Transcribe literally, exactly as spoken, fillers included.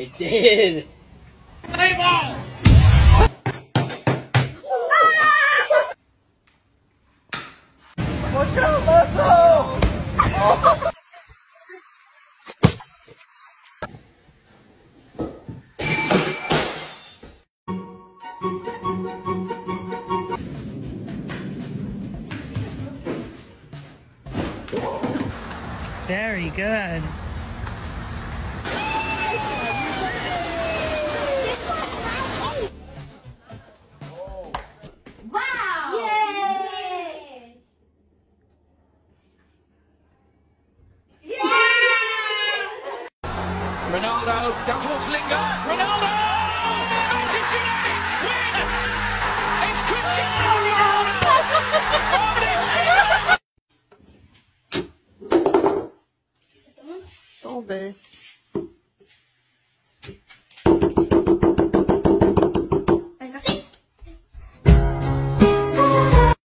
It did. Play ball. Watch out, Lasso! Oh. Very good. Wow! Yay! Yay! Ronaldo down towards Lingard. Ronaldo! Manchester United win! It's Cristiano Ronaldo! On his feet! Oh, babe.